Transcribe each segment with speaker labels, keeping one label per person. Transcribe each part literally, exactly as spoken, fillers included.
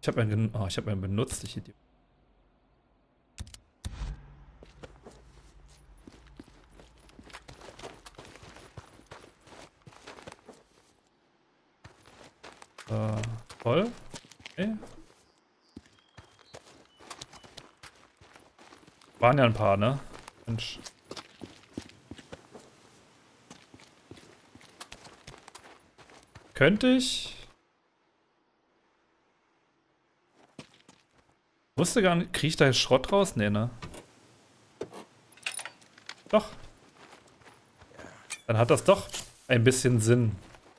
Speaker 1: Ich habe einen, oh, ich hab einen benutzt, ich Idiot. Äh, voll? Okay. Waren ja ein paar, ne? Mensch. Könnte ich? Wusste gar nicht. Kriege ich da jetzt Schrott raus? Nee, ne? Doch. Dann hat das doch ein bisschen Sinn.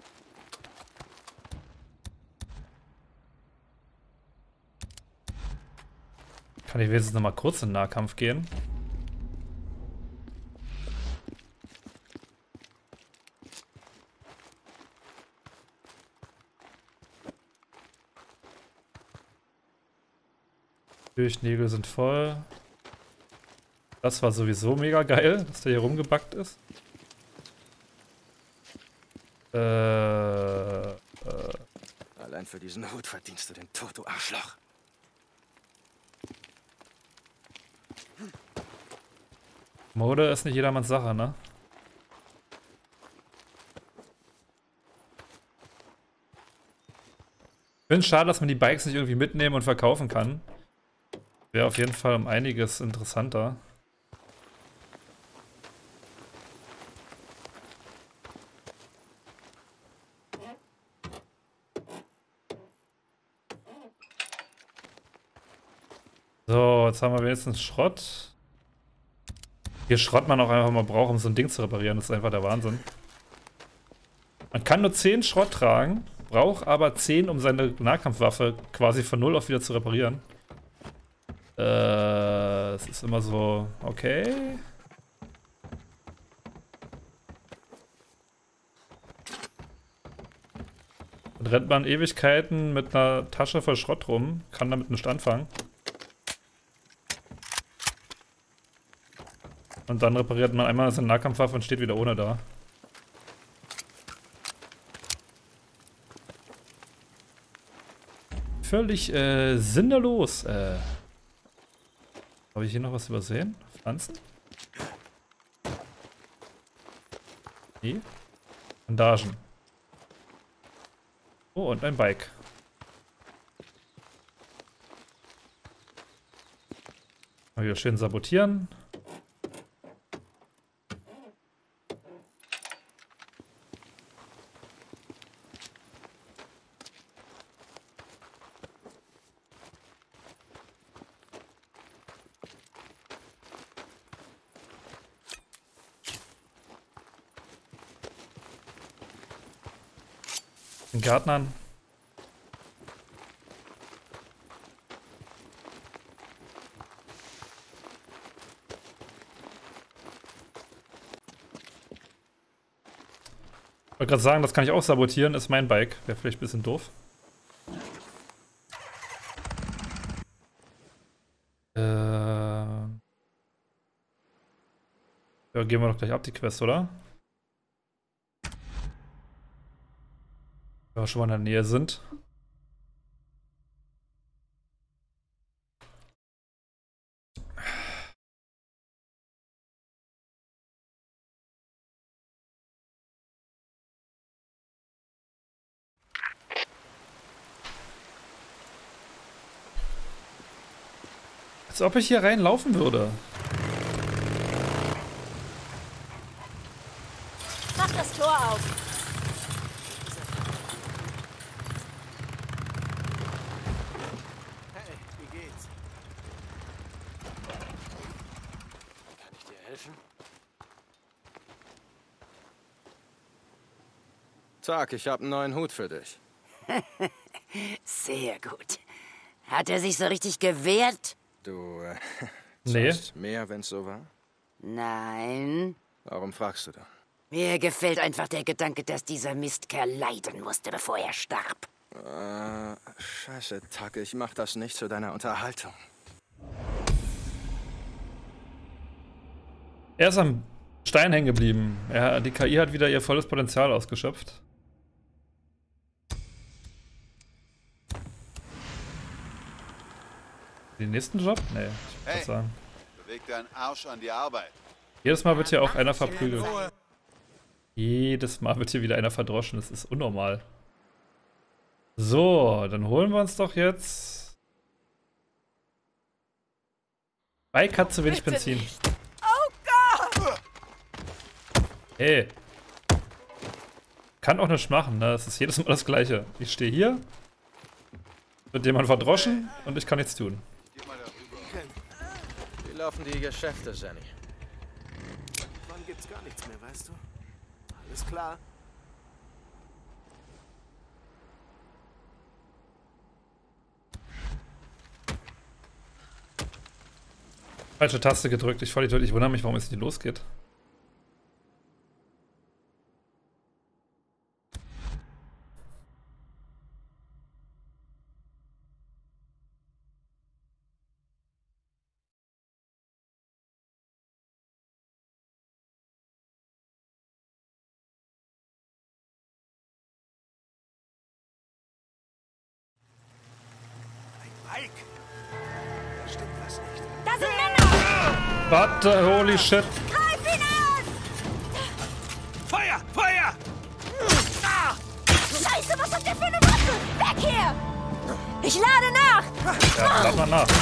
Speaker 1: Kann ich wenigstens noch mal kurz in den Nahkampf gehen? Nägel sind voll. Das war sowieso mega geil, dass der hier rumgebackt ist. Äh, äh.
Speaker 2: Allein für diesen Hut verdienst du den Tod, du Arschloch.
Speaker 1: Mode ist nicht jedermanns Sache, ne? Ich finde es schade, dass man die Bikes nicht irgendwie mitnehmen und verkaufen kann. Wäre auf jeden Fall um einiges interessanter. So, jetzt haben wir wenigstens Schrott. Hier Schrott man auch einfach mal braucht, um so ein Ding zu reparieren. Das ist einfach der Wahnsinn. Man kann nur zehn Schrott tragen, braucht aber zehn, um seine Nahkampfwaffe quasi von null auf wieder zu reparieren. Äh, es ist immer so, okay. Dann rennt man Ewigkeiten mit einer Tasche voll Schrott rum, kann damit nicht anfangen. Und dann repariert man einmal seine Nahkampfwaffe und steht wieder ohne da. Völlig äh, sinnlos. Äh. Habe ich hier noch was übersehen? Pflanzen? Nee. Bandagen. Oh, und ein Bike. Mal wieder schön sabotieren. Den Gärtnern. Ich wollte gerade sagen, das kann ich auch sabotieren, ist mein Bike. Wäre vielleicht ein bisschen doof. Äh. Ja, gehen wir doch gleich ab, die Quest, oder? Wenn wir schon mal in der Nähe sind. Als ob ich hier reinlaufen würde.
Speaker 3: Mach das Tor auf!
Speaker 2: Hey, wie geht's? Kann ich dir helfen? Tag, ich habe einen neuen Hut für dich.
Speaker 4: Sehr gut. Hat er sich so richtig gewehrt?
Speaker 2: Du, äh,
Speaker 1: Nee.
Speaker 2: zahlst mehr, wenn's so war?
Speaker 4: Nein.
Speaker 2: Warum fragst du da?
Speaker 4: Mir gefällt einfach der Gedanke, dass dieser Mistkerl leiden musste, bevor er starb.
Speaker 2: Äh, scheiße, Tuck, ich mach das nicht zu deiner Unterhaltung.
Speaker 1: Er ist am Stein hängen geblieben. Er, die K I hat wieder ihr volles Potenzial ausgeschöpft. Den nächsten Job? Nee, ich
Speaker 5: Hey,
Speaker 1: würde sagen.
Speaker 5: beweg deinen Arsch an die Arbeit.
Speaker 1: Jedes Mal wird hier auch einer verprügelt. Jedes Mal wird hier wieder einer verdroschen. Das ist unnormal. So, dann holen wir uns doch jetzt... Bike hat zu wenig Benzin.
Speaker 3: Oh Gott!
Speaker 1: Ey. Kann auch nicht machen, ne? Das ist jedes Mal das Gleiche. Ich stehe hier, wird jemand verdroschen und ich kann nichts tun.
Speaker 5: Geh mal darüber.
Speaker 2: Wie laufen die Geschäfte, Zanny?
Speaker 6: Wann gibt's gar nichts mehr, weißt du? Alles klar.
Speaker 1: Falsche Taste gedrückt, ich voll ich wundere mich, warum es nicht losgeht.
Speaker 6: Mike! Da stimmt was nicht.
Speaker 3: Da sind Männer!
Speaker 1: Warte, holy shit.
Speaker 3: Greif ihn an!
Speaker 6: Feuer! Feuer! Ah!
Speaker 3: Scheiße, was habt ihr für eine Waffe? Weg hier! Ich lade nach!
Speaker 1: Ja, lad mal nach.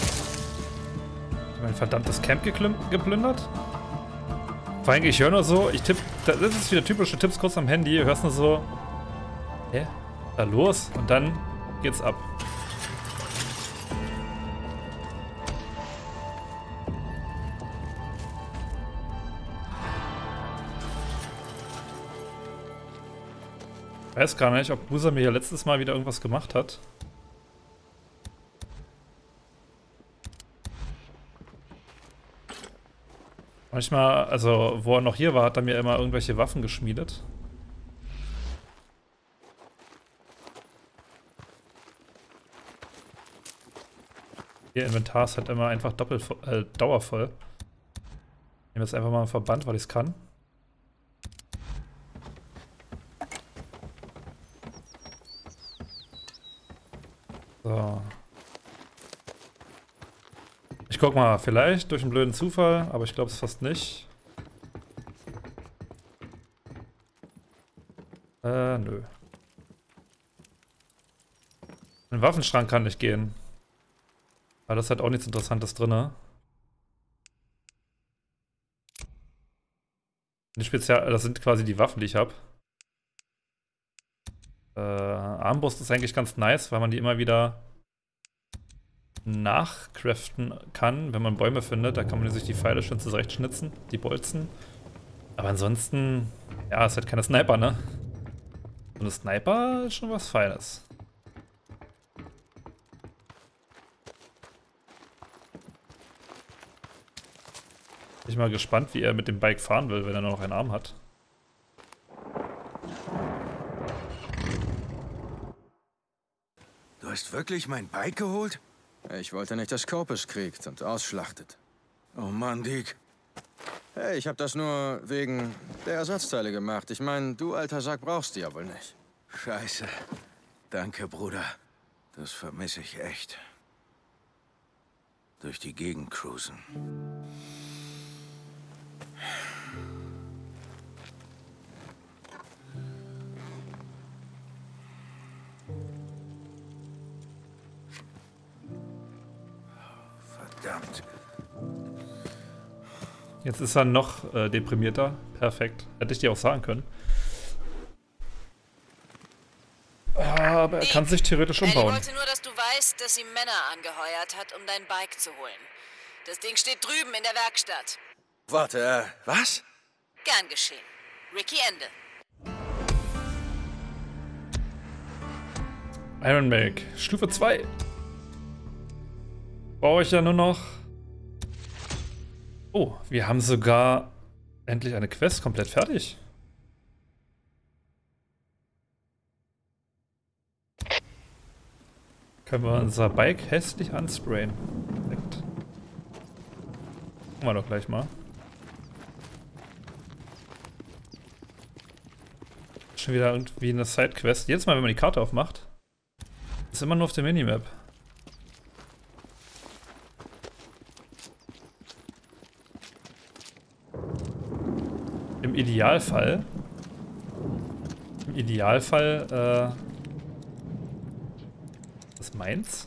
Speaker 1: Mein verdammtes Camp geplündert? Vor allem, ich höre nur so, ich tipp, das ist wieder typische Tipps kurz am Handy, du hörst nur so, hä? Da los? Und dann geht's ab. Ich weiß gar nicht, ob Busa mir hier letztes Mal wieder irgendwas gemacht hat. Manchmal, also wo er noch hier war, hat er mir immer irgendwelche Waffen geschmiedet. Ihr Inventar ist halt immer einfach doppelt äh, dauervoll. Ich nehme jetzt einfach mal einen Verband, weil ich es kann. So. Ich guck mal, vielleicht durch einen blöden Zufall, aber ich glaube es fast nicht. Äh, nö. Ein Waffenschrank kann nicht gehen. Aber das hat auch nichts Interessantes drin. Die Spezial, das sind quasi die Waffen, die ich habe. Äh, Armbrust ist eigentlich ganz nice, weil man die immer wieder nachcraften kann, wenn man Bäume findet. Da kann man sich die Pfeile schön zurechtschnitzen, die Bolzen. Aber ansonsten, ja, ist halt keine Sniper, ne? Und ein Sniper ist schon was Feines. Bin ich mal gespannt, wie er mit dem Bike fahren will, wenn er nur noch einen Arm hat.
Speaker 6: Du hast wirklich mein Bike geholt?
Speaker 2: Ich wollte nicht, dass Corpus kriegt und ausschlachtet.
Speaker 6: Oh Mann, Dick.
Speaker 2: Hey, ich hab das nur wegen der Ersatzteile gemacht. Ich meine, du alter Sack brauchst die ja wohl nicht.
Speaker 6: Scheiße. Danke, Bruder. Das vermisse ich echt. Durch die Gegend cruisen. Verdammt.
Speaker 1: Jetzt ist er noch äh, deprimierter. Perfekt. Hätte ich dir auch sagen können. Aber er kann sich theoretisch
Speaker 4: Ellie
Speaker 1: umbauen.
Speaker 4: wollte nur, dass du weißt, dass sie Männer angeheuert hat, um dein Bike zu holen. Das Ding steht drüben in der Werkstatt.
Speaker 2: Warte, äh,
Speaker 6: Was?
Speaker 4: Gern geschehen. Ricky, Ende.
Speaker 1: Iron Milk. Stufe zwei. Brauche ich ja nur noch... Oh, wir haben sogar endlich eine Quest komplett fertig. Können wir unser Bike hässlich ansprayen. Perfekt. Gucken wir doch gleich mal. Schon wieder irgendwie eine Sidequest. Jedes Mal, wenn man die Karte aufmacht, ist immer nur auf der Minimap. Idealfall. Im Idealfall, äh. Das ist meins?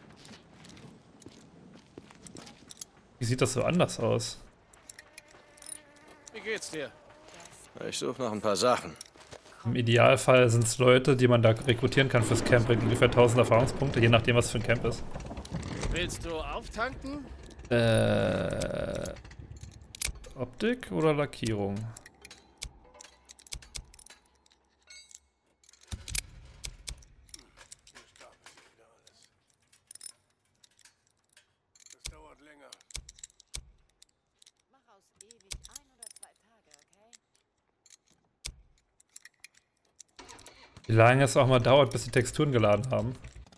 Speaker 1: Wie sieht das so anders aus?
Speaker 6: Wie geht's dir?
Speaker 2: Ich suche noch ein paar Sachen.
Speaker 1: Im Idealfall sind es Leute, die man da rekrutieren kann fürs Camp mit ungefähr tausend Erfahrungspunkte, je nachdem, was für ein Camp ist.
Speaker 6: Willst du auftanken?
Speaker 1: Äh. Optik oder Lackierung?
Speaker 6: Das dauert länger.
Speaker 4: Mach aus ewig ein oder zwei Tage, okay?
Speaker 1: Wie lange es auch mal dauert, bis die Texturen geladen haben.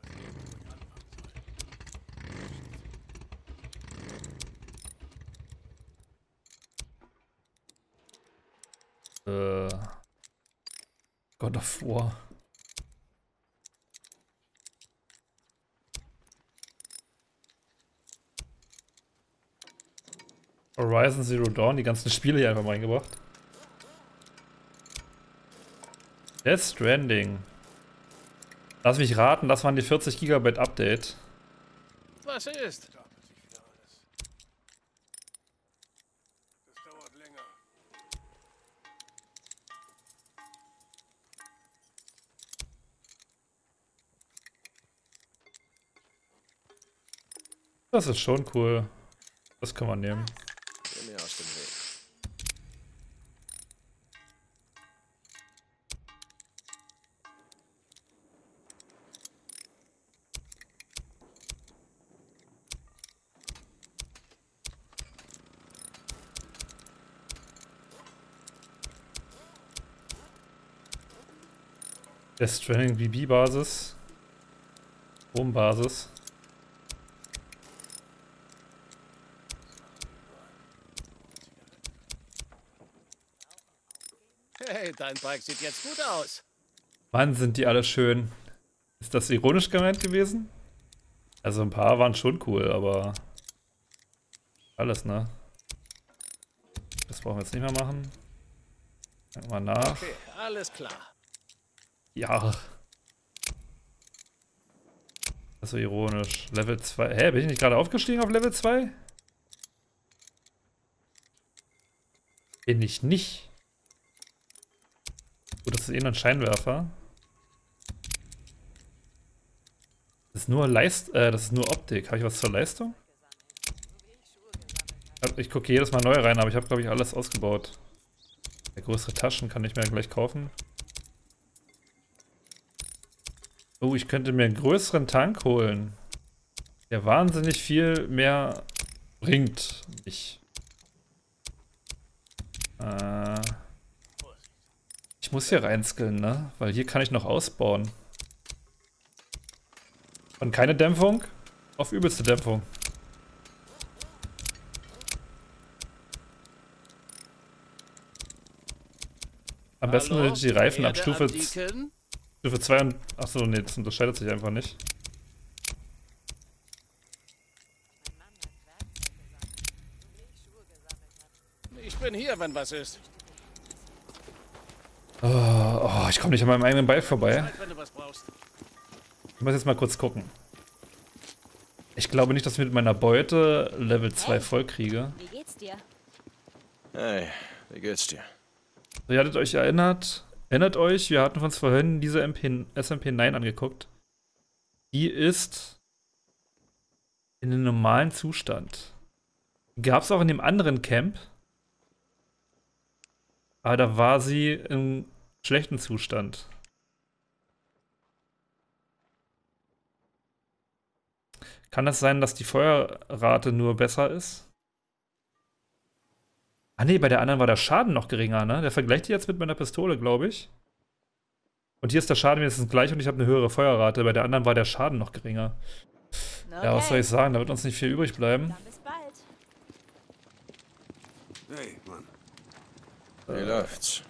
Speaker 1: Äh. God of War. Horizon Zero Dawn, die ganzen Spiele hier einfach mal reingebracht. Death Stranding. Lass mich raten, das waren die vierzig Gigabyte Update.
Speaker 6: Was ist? Das dauert länger.
Speaker 1: Das ist schon cool. Das kann man nehmen.
Speaker 2: Geh mir aus dem Weg.
Speaker 1: Death Stranding B B-Basis. Home-Basis.
Speaker 6: Hey, dein Bike sieht jetzt gut aus.
Speaker 1: Mann, sind die alle schön. Ist das ironisch gemeint gewesen? Also ein paar waren schon cool, aber alles, ne? Das brauchen wir jetzt nicht mehr machen. Gucken wir mal nach.
Speaker 6: Okay, alles klar.
Speaker 1: Ja. Das ist so ironisch. Level zwei. Hä, bin ich nicht gerade aufgestiegen auf Level zwei? Bin ich nicht. Gut, das ist eh nur ein Scheinwerfer. Das ist nur Leist äh, das ist nur Optik. Habe ich was zur Leistung? Ich gucke jedes Mal neu rein, aber ich habe, glaube ich, alles ausgebaut. Der größere Taschen kann ich mir gleich kaufen. Oh, ich könnte mir einen größeren Tank holen. Der wahnsinnig viel mehr bringt. Ich. Äh, ich muss hier reinskillen, ne? Weil hier kann ich noch ausbauen. Und keine Dämpfung auf übelste Dämpfung. Am besten
Speaker 6: Hallo?
Speaker 1: die Reifen ab
Speaker 6: Erde
Speaker 1: Stufe,
Speaker 6: andicken?
Speaker 1: Stufe zwei und... Achso, nee, das unterscheidet sich einfach nicht.
Speaker 6: Ich bin hier, wenn was ist.
Speaker 1: Oh, oh, ich komme nicht an meinem eigenen Bike vorbei.
Speaker 6: Zeit, wenn du was brauchst.
Speaker 1: Ich muss jetzt mal kurz gucken. Ich glaube nicht, dass ich mit meiner Beute Level zwei
Speaker 3: Hey.
Speaker 1: voll kriege.
Speaker 3: Wie geht's dir?
Speaker 2: Hey, wie geht's dir?
Speaker 1: So, ihr hattet euch erinnert, erinnert euch, wir hatten uns vorhin diese M P, S M P neun angeguckt. Die ist in einem normalen Zustand. Gab es auch in dem anderen Camp. Aber da war sie im schlechten Zustand. Kann das sein, dass die Feuerrate nur besser ist? Ah ne, bei der anderen war der Schaden noch geringer, ne? Der vergleicht die jetzt mit meiner Pistole, glaube ich. Und hier ist der Schaden wenigstens gleich und ich habe eine höhere Feuerrate. Bei der anderen war der Schaden noch geringer.
Speaker 3: Okay.
Speaker 1: Ja, was soll ich sagen? Da wird uns nicht viel übrig bleiben.
Speaker 3: Dann bis bald.
Speaker 5: Hey, Mann.
Speaker 2: Wie läuft's?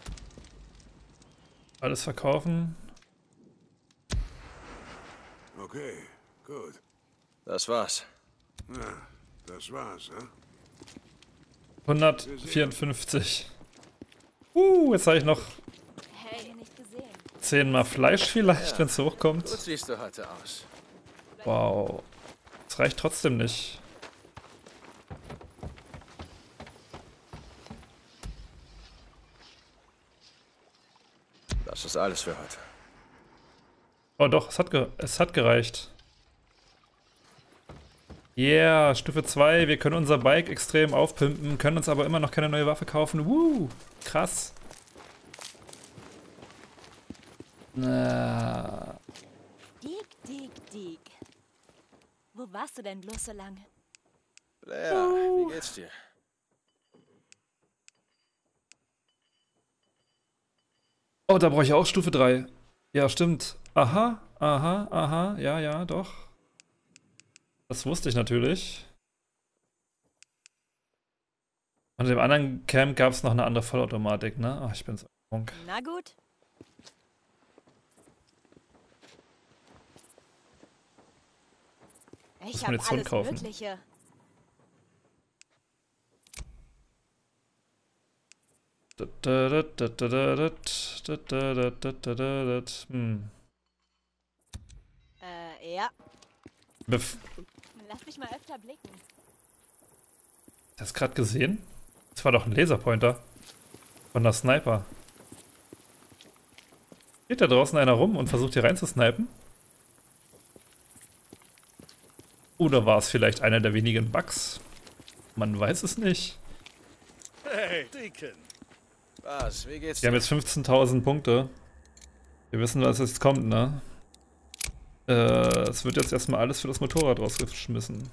Speaker 1: Alles verkaufen.
Speaker 5: Okay, gut.
Speaker 2: Das war's.
Speaker 5: Na, das war's, ne?
Speaker 1: hundertvierundfünfzig. Uh, jetzt habe ich noch
Speaker 3: Hey, nicht gesehen.
Speaker 1: zehnmal Fleisch vielleicht, wenn es hochkommt.
Speaker 2: Gut siehst du heute aus.
Speaker 1: Wow. Das reicht trotzdem nicht.
Speaker 2: Das ist alles für heute.
Speaker 1: Oh doch, es hat, ge es hat gereicht. Yeah, Stufe zwei. Wir können unser Bike extrem aufpimpen, können uns aber immer noch keine neue Waffe kaufen. Woo, krass. Na.
Speaker 3: Dick, dick, dick. Wo warst du denn bloß so lange?
Speaker 2: Blair, wie geht's dir?
Speaker 1: Oh, da brauche ich auch Stufe drei. Ja, stimmt. Aha, aha, aha. Ja, ja, doch. Das wusste ich natürlich. Und in dem anderen Camp gab es noch eine andere Vollautomatik, ne? Ach, ich bin so krank.
Speaker 3: Na gut. Ich hab
Speaker 1: Munition
Speaker 3: alles
Speaker 1: kaufen.
Speaker 3: Mögliche.
Speaker 1: Hm.
Speaker 3: Äh, ja.
Speaker 1: Bef
Speaker 3: Lass mich mal öfter blicken.
Speaker 1: Hast du gerade gesehen? Das war doch ein Laserpointer. Von der Sniper. Geht da draußen einer rum und versucht hier reinzusnipen? Oder war es vielleicht einer der wenigen Bugs? Man weiß es nicht.
Speaker 6: Hey, Deacon.
Speaker 2: Was, wie geht's
Speaker 1: Wir haben
Speaker 2: dir?
Speaker 1: jetzt fünfzehntausend Punkte. Wir wissen, was jetzt kommt, ne? Äh, es wird jetzt erstmal alles für das Motorrad rausgeschmissen.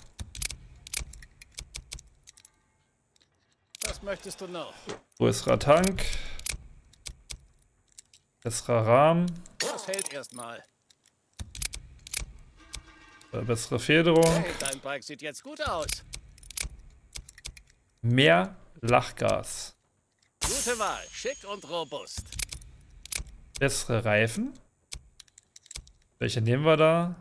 Speaker 6: Was möchtest du noch?
Speaker 1: Größerer Tank. Besserer Rahmen.
Speaker 6: Das hält erstmal.
Speaker 1: Äh, bessere Federung.
Speaker 6: Hey, dein Bike sieht jetzt gut aus.
Speaker 1: Mehr Lachgas.
Speaker 6: Gute Wahl. Schick und robust.
Speaker 1: Bessere Reifen. Welche nehmen wir da?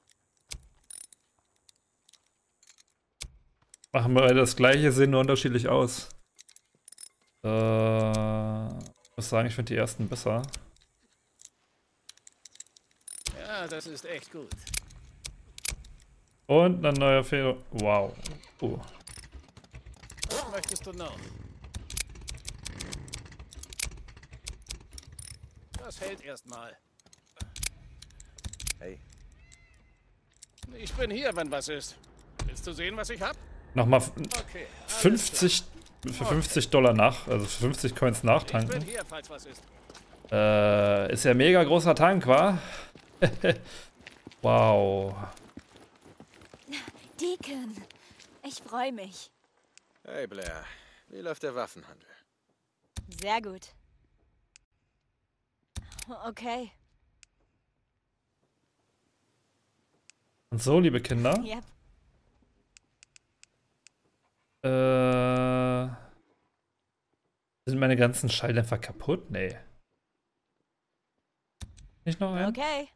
Speaker 1: Machen wir das gleiche, sehen nur unterschiedlich aus. Äh, ich muss sagen, ich finde die ersten besser.
Speaker 6: Ja, das ist echt gut.
Speaker 1: Und ein neuer Feder. Wow. Uh.
Speaker 6: Was möchtest du noch? Das hält erstmal.
Speaker 2: Hey,
Speaker 6: Ich bin hier, wenn was ist. Willst du sehen, was ich hab?
Speaker 1: Nochmal
Speaker 6: Okay. alles
Speaker 1: fünfzig für fünfzig Dollar nach, also für fünfzig Coins
Speaker 6: klar. Ich bin
Speaker 1: nachtanken.
Speaker 6: hier, falls was ist.
Speaker 1: Äh, ist ja ein mega großer Tank, wa? Wow.
Speaker 3: Deacon, ich freue mich.
Speaker 2: hey Blair, wie läuft der Waffenhandel?
Speaker 3: Sehr gut. Okay.
Speaker 1: Und so, liebe Kinder.
Speaker 3: Yep.
Speaker 1: Äh, sind meine ganzen Schalldämpfer kaputt? Nee. Nicht noch ein?
Speaker 3: Okay.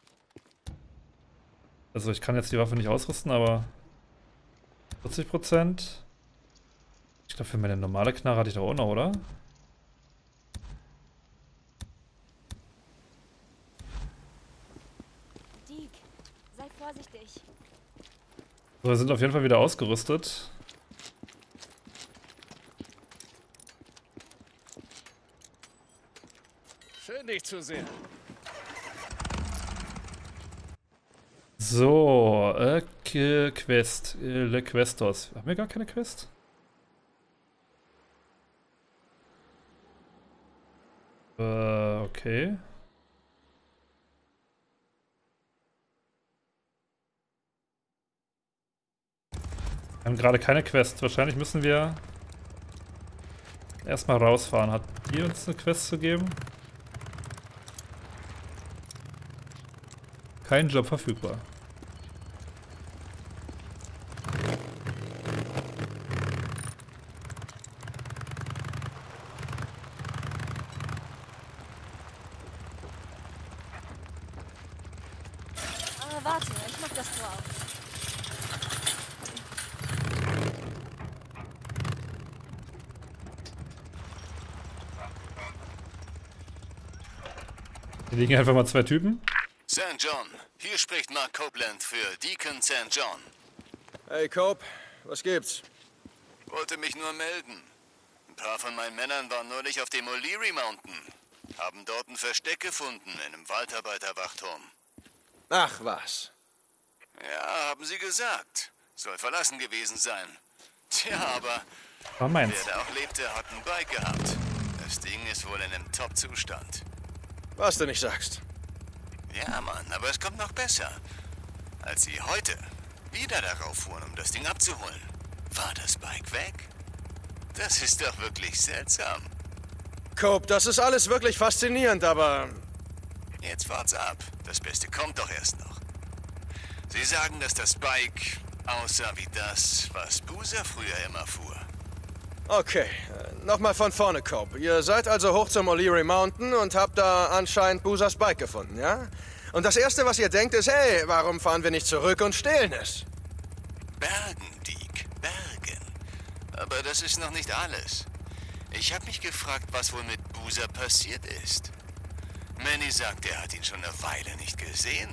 Speaker 1: Also ich kann jetzt die Waffe nicht ausrüsten, aber vierzig Prozent. Ich glaube, für meine normale Knarre hatte ich doch auch noch, oder?
Speaker 3: Deke, sei vorsichtig.
Speaker 1: So, wir sind auf jeden Fall wieder ausgerüstet.
Speaker 6: Schön, dich zu sehen.
Speaker 1: So, äh, K- Quest. Äh, Le Questos. Haben wir gar keine Quest? Äh, okay. Wir haben gerade keine Quest. Wahrscheinlich müssen wir erstmal rausfahren. Hat die uns eine Quest zu geben? Kein Job verfügbar.
Speaker 3: Ah, warte, ich mach das Tor auf.
Speaker 1: Hier liegen einfach mal zwei Typen.
Speaker 7: Sankt John, hier spricht Mark Copeland für Deacon Sankt John.
Speaker 2: Hey, Cope, was gibt's?
Speaker 7: Wollte mich nur melden. Ein paar von meinen Männern waren neulich auf dem O'Leary Mountain. Haben dort ein Versteck gefunden in einem Waldarbeiterwachturm.
Speaker 2: Ach, was?
Speaker 7: Ja, haben sie gesagt. Soll verlassen gewesen sein. Tja, aber
Speaker 1: War meins.
Speaker 7: wer da auch lebte, hat ein Bike gehabt. Das Ding ist wohl in einem Top-Zustand.
Speaker 2: Was du nicht sagst.
Speaker 7: Ja, Mann, aber es kommt noch besser. Als sie heute wieder darauf fuhren, um das Ding abzuholen, war das Bike weg. Das ist doch wirklich seltsam.
Speaker 2: Cope, das ist alles wirklich faszinierend, aber...
Speaker 7: Jetzt wart's ab. Das Beste kommt doch erst noch. Sie sagen, dass das Bike aussah wie das, was Boozer früher immer fuhr.
Speaker 2: Okay, äh, nochmal von vorne, Cope. Ihr seid also hoch zum O'Leary Mountain und habt da anscheinend Boozers Bike gefunden, ja? Und das Erste, was ihr denkt, ist, hey, warum fahren wir nicht zurück und stehlen es?
Speaker 7: Bergen, Deke, Bergen. Aber das ist noch nicht alles. Ich habe mich gefragt, was wohl mit Boozer passiert ist. Manny sagt, er hat ihn schon eine Weile nicht gesehen.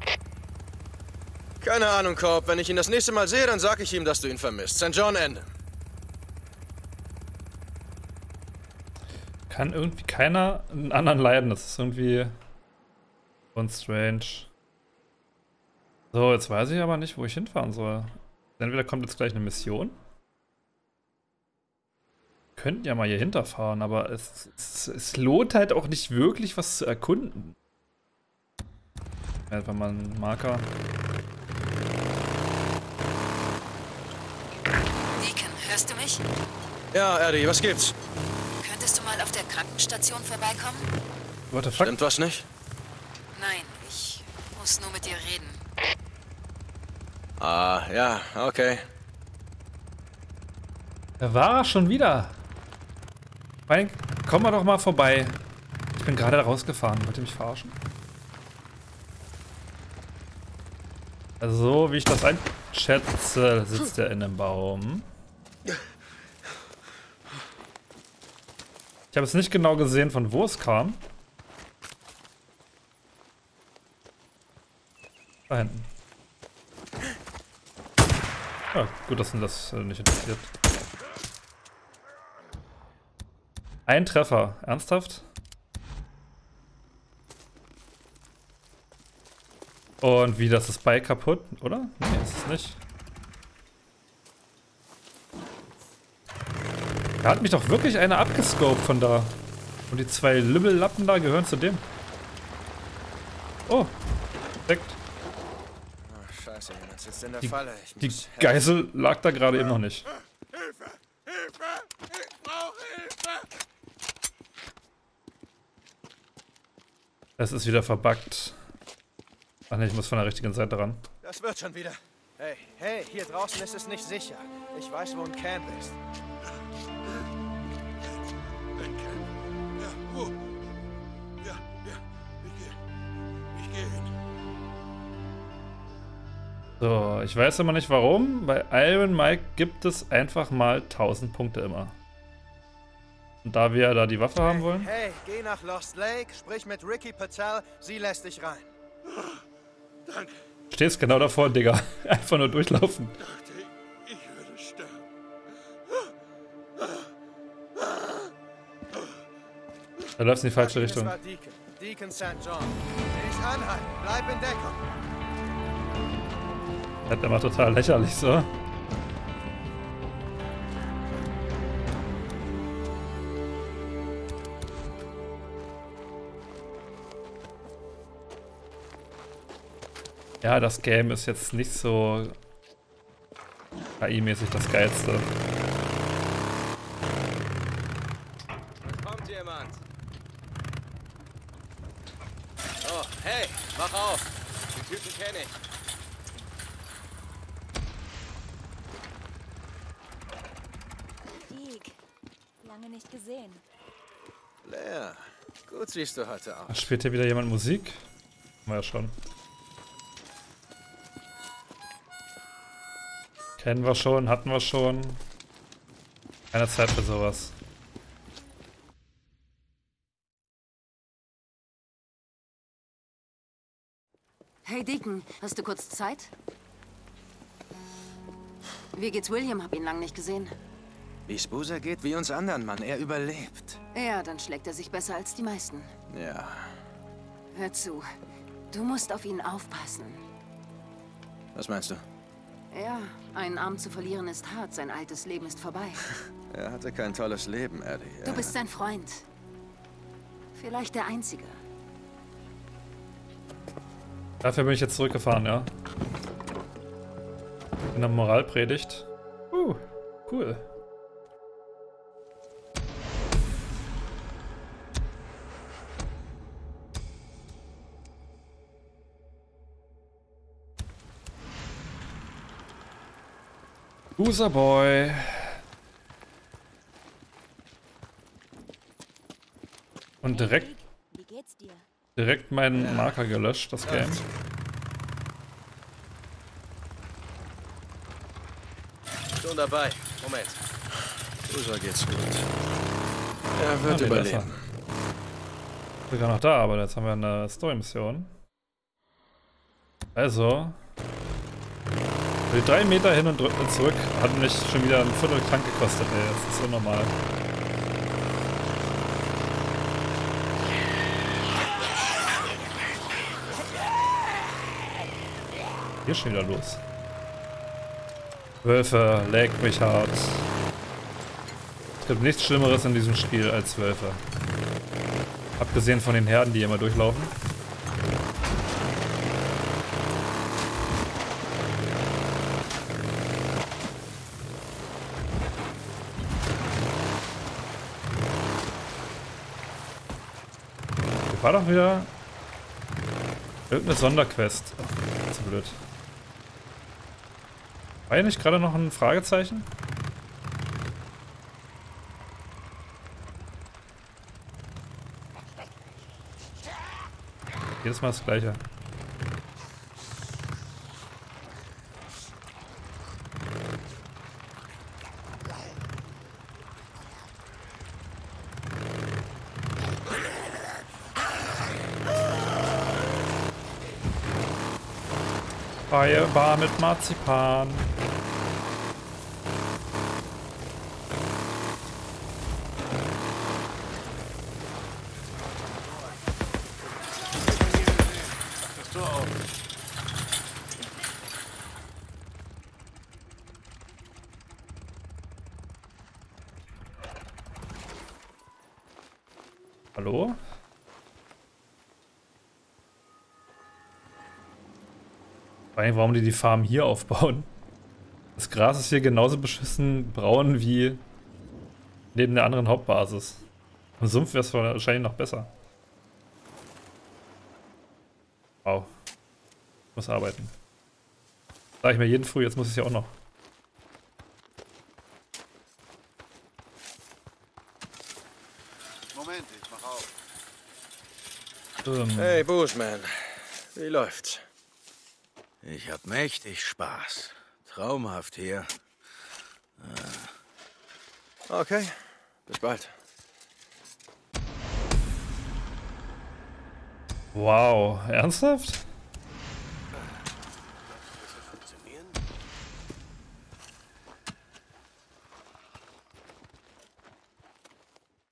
Speaker 2: Keine Ahnung, Cope. Wenn ich ihn das nächste Mal sehe, dann sag ich ihm, dass du ihn vermisst. Sankt John, Ende.
Speaker 1: Kann irgendwie keiner einen anderen leiden. Das ist irgendwie und strange. So, jetzt weiß ich aber nicht, wo ich hinfahren soll. Entweder kommt jetzt gleich eine Mission. Könnten ja mal hier hinterfahren, aber es, es, es lohnt halt auch nicht wirklich, was zu erkunden. Einfach mal einen Marker.
Speaker 4: Deacon, hörst du mich?
Speaker 2: Ja, Eddie, was gibt's?
Speaker 4: Könntest du mal auf der Krankenstation vorbeikommen?
Speaker 1: What the fuck?
Speaker 2: Stimmt was nicht?
Speaker 4: Nein, ich muss nur mit dir reden.
Speaker 2: Ah, ja, okay.
Speaker 1: Da war er schon wieder. Frank, komm mal doch mal vorbei. Ich bin gerade rausgefahren. Wollt ihr mich verarschen? Also, so wie ich das einschätze, sitzt er in einem Baum. Ich habe es nicht genau gesehen, von wo es kam. Da hinten. Ja, gut, dass ihn das äh, nicht interessiert. Ein Treffer. Ernsthaft? Und wie, das ist Bike kaputt, oder? Nee, ist es nicht. Da hat mich doch wirklich einer abgescoped von da. Und die zwei Lübbellappen da gehören zu dem. Oh, perfekt.
Speaker 2: Oh, scheiße, jemand sitzt in der
Speaker 1: Die,
Speaker 2: Falle. Ich
Speaker 1: die
Speaker 2: muss
Speaker 1: Geisel lag da gerade eben noch nicht.
Speaker 5: Hilfe! Hilfe! Ich brauche Hilfe!
Speaker 1: Es ist wieder verbuggt. Ach ne, ich muss von der richtigen Seite ran.
Speaker 2: Das wird schon wieder. Hey, hey, hier draußen ist es nicht sicher. Ich weiß, wo ein Camp ist.
Speaker 5: Ein Camp? Ja, wo? Ja, ja, ich gehe. Ich gehe hin.
Speaker 1: So, ich weiß immer nicht warum. Bei Iron Mike gibt es einfach mal tausend Punkte immer. Und da wir da die Waffe haben wollen.
Speaker 2: Hey, geh nach Lost Lake, sprich mit Ricky Patel, sie lässt dich rein.
Speaker 5: Danke.
Speaker 1: Stehst genau davor, Digga. Einfach nur durchlaufen.
Speaker 5: Dachte, ich würde sterben.
Speaker 1: Da läufst du in die falsche Richtung.
Speaker 2: Das war Deacon. Deacon Sankt John. Nicht anhalten, bleib in Deckung.
Speaker 1: Das ist immer total lächerlich so. Ja, das Game ist jetzt nicht so K I-mäßig das Geilste.
Speaker 2: Da kommt jemand. Oh, hey, mach auf. Die Typen kenne ich.
Speaker 3: Deke, lange nicht gesehen.
Speaker 2: Lea, gut siehst du heute aus.
Speaker 1: Spielt hier wieder jemand Musik? Haben wir ja schon. Kennen wir schon, hatten wir schon. Keine Zeit für sowas.
Speaker 4: Hey Deacon, hast du kurz Zeit? Wie geht's William? Hab ihn lang nicht gesehen.
Speaker 2: Wie's Boozer geht, wie uns anderen, Mann. Er überlebt.
Speaker 4: Ja, dann schlägt er sich besser als die meisten.
Speaker 2: Ja.
Speaker 4: Hör zu, du musst auf ihn aufpassen.
Speaker 2: Was meinst du?
Speaker 4: Ja, einen Arm zu verlieren ist hart, sein altes Leben ist vorbei.
Speaker 2: Er hatte kein tolles Leben, Eddie.
Speaker 4: Du
Speaker 2: Er-
Speaker 4: bist sein Freund. Vielleicht der Einzige.
Speaker 1: Dafür bin ich jetzt zurückgefahren, ja. In der Moralpredigt. Uh, cool. Boozer Boy. Und direkt,
Speaker 3: Wie geht's dir?
Speaker 1: direkt meinen Marker gelöscht, das Game.
Speaker 2: Schon dabei. Moment. Boozer geht's gut. Er wird
Speaker 1: Ah, nee,
Speaker 2: überleben.
Speaker 1: Sogar noch da, aber jetzt haben wir eine Story-Mission. Also. Die drei Meter hin und zurück hat mich schon wieder ein Viertel Tank gekostet, ey. Das ist unnormal. Hier ist schon wieder los. Wölfe, leck mich hart. Es gibt nichts Schlimmeres in diesem Spiel als Wölfe. Abgesehen von den Herden, die immer durchlaufen. Hier war doch wieder irgendeine Sonderquest. Ach, zu blöd. War hier nicht gerade noch ein Fragezeichen? Jedes Mal das Gleiche. Freie Bar mit Marzipan.
Speaker 5: Das Tor auf.
Speaker 1: Hallo? Vor allem, warum die die Farm hier aufbauen. Das Gras ist hier genauso beschissen braun wie neben der anderen Hauptbasis. Im Sumpf wäre es wahrscheinlich noch besser. Wow. Ich muss arbeiten. Sag ich mir jeden Früh, jetzt muss ich ja auch noch.
Speaker 5: Moment, ich mach auf.
Speaker 1: Ähm,
Speaker 2: Hey, Boozman. Wie läuft's?
Speaker 8: Ich hab mächtig Spaß. Traumhaft hier.
Speaker 2: Okay. Bis bald.
Speaker 1: Wow, ernsthaft?